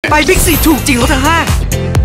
ไปบิ๊กซีถูกจริงลดทั้งห้าง